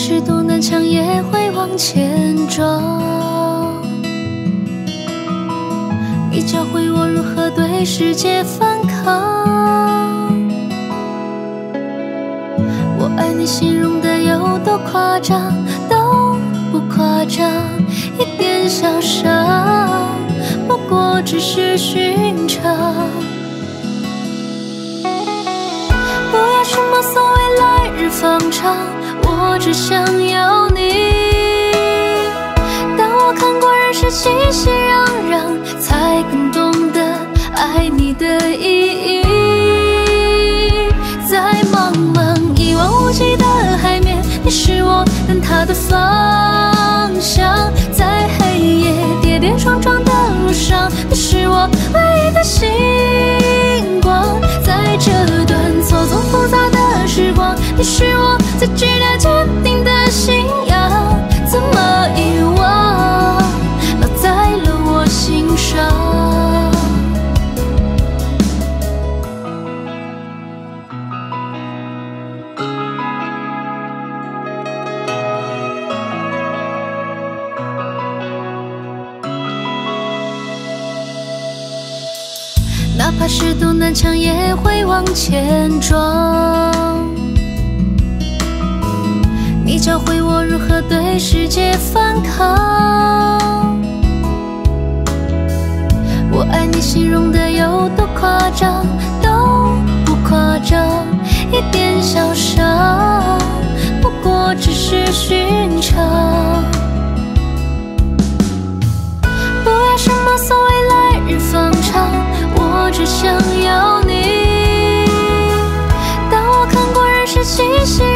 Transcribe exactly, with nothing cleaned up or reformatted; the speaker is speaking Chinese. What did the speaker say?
是多难强也会往前撞。你教会我如何对世界反抗。我爱你形容的有多夸张，都不夸张，一点小伤，不过只是寻常。不要什么所谓来日方长，我只想要你。当我看过人世熙熙攘攘，才更懂得爱你的意义。在茫茫一望无际的海面，你是我灯塔的方向。在黑夜跌跌撞撞的路上，你是我唯一的星光。在这段错综复杂的时光，你是我最值得坚定的信仰。怎么遗忘，烙在了我心上。哪怕是多难强也会往前撞。你教会我如何对世界反抗。我爱你形容的有多夸张，都不夸张，一点小伤，不过只是寻常。不要什么所谓来日方长，我只想要你。当我看过人世熙熙